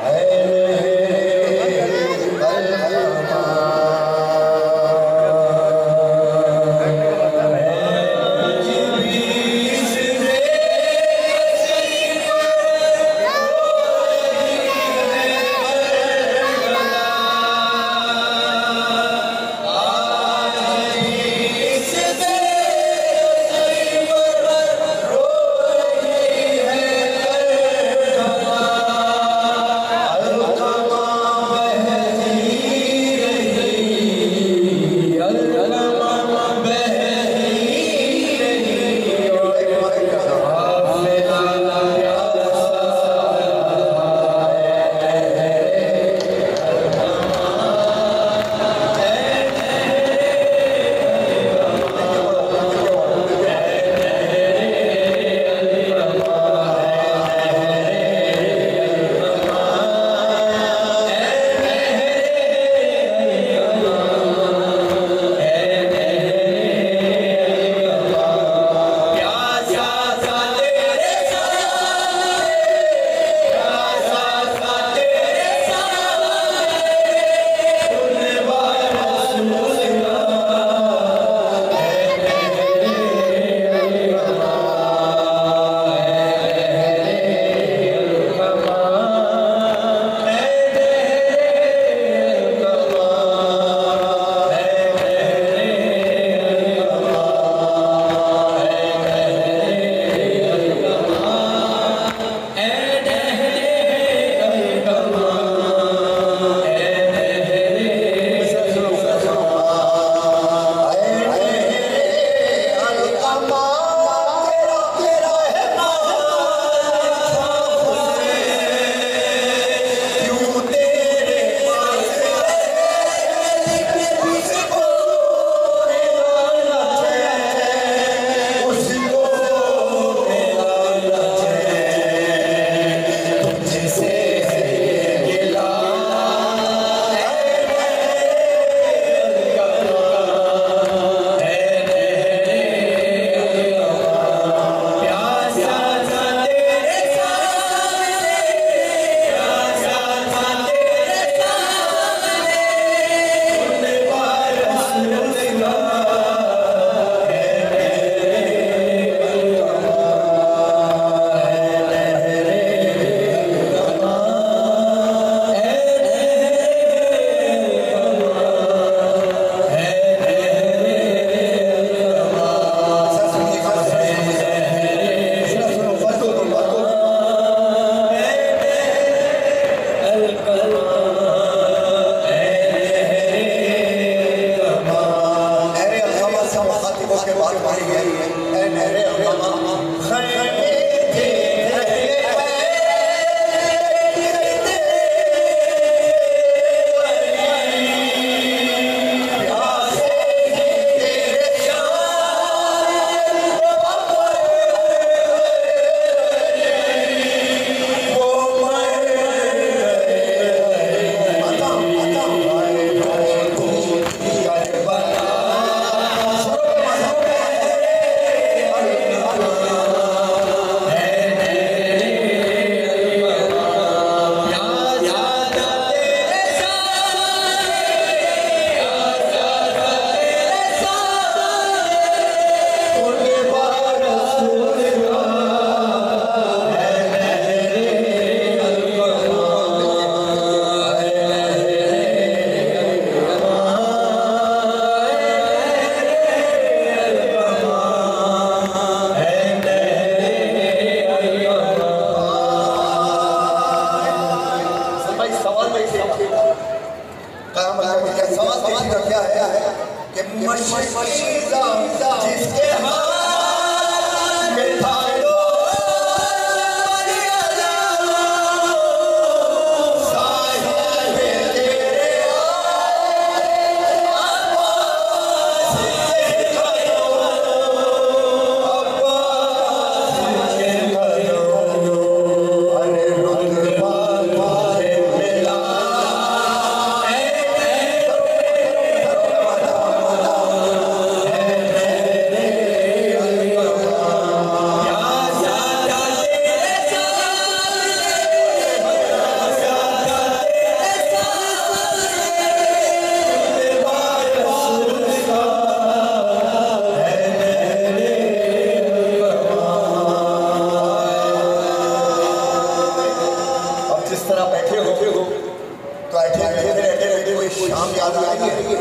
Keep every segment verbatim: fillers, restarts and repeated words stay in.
जिसके हाथ में था जिस तरह बैठे होते हो तो ऐसे बैठे रहते रहते कोई शाम याद आ रही है।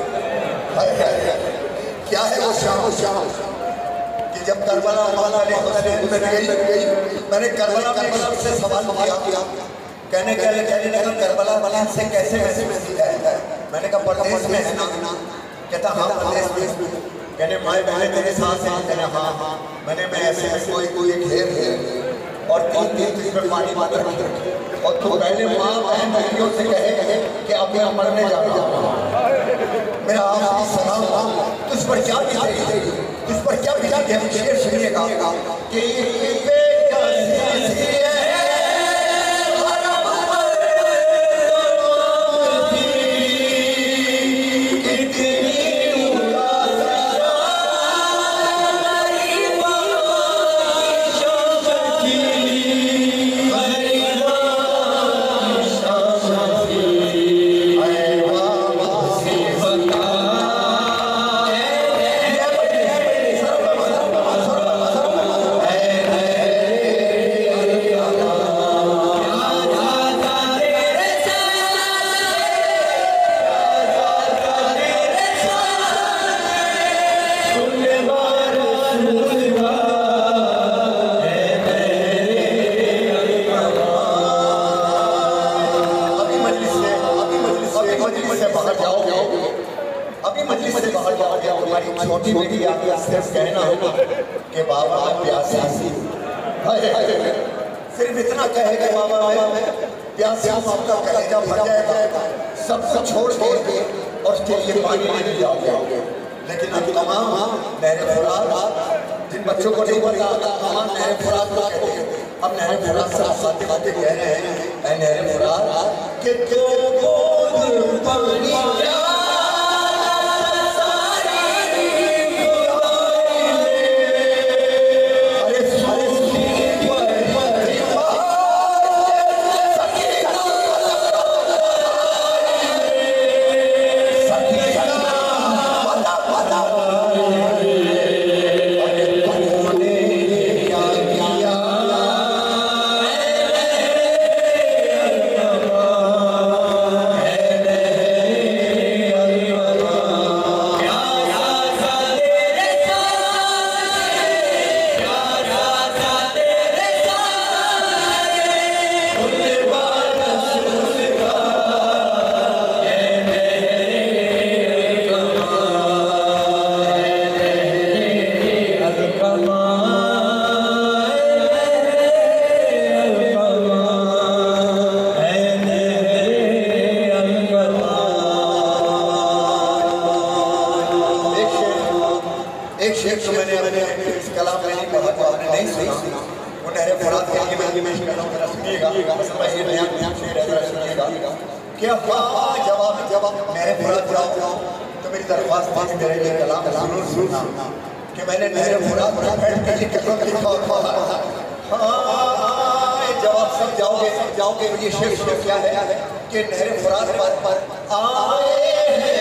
क्या है वो शाम? शाम कि जब करबला वाला ने गई, मैंने करबला में से सवाल किया, कहने कहने कहने लगा करबला वाला से कैसे कैसे मिलती है? मैंने कहा परदेश में है ना? कहता हाँ परदेश में। कहने माए बहने तेरे साथ हैं? कहने हाँ हाँ। मैंने मैं ऐसे कोई कोई घेर है और तीन दिन इसमें पानी मात्र और तू पहले माँ बहन बहनियों से कहे कि अब मैं मरने जा रहा हूँ। मेरा आपकी सलाम तुझ पर क्या बीतेगी, तुझ पर क्या बीतेगी? हम शेर सुनिएगा कि छोटी बेटी आपको सिर्फ कहना होगा कि बाबा प्यासी, सिर्फ इतना कहेगा बाबा मैं प्यासी हूँ, आपका कलेजा भर जाएगा, सब कुछ छोड़ के और उसके लिए पानी लेने जाओगे। लेकिन अब तमाम नहर फुरात जिन बच्चों को नहीं पता तमाम नहर फुरात को कहते हैं। अब नहर फुरात साथ साथ बातें कह रहे हैं नहर फुरात के दो बूंद पानी जवाब जवाब मेरे फुरात जाओ तो मेरी दरख्वास्त पास मेरे लिए कलाम जरूर सुनना कि मैंने मेरे फुरात पर बैठ कर लिखा जवाब सब जाओगे सब जाओगे। ये शेर क्या है कि मेरे फुरात पर आए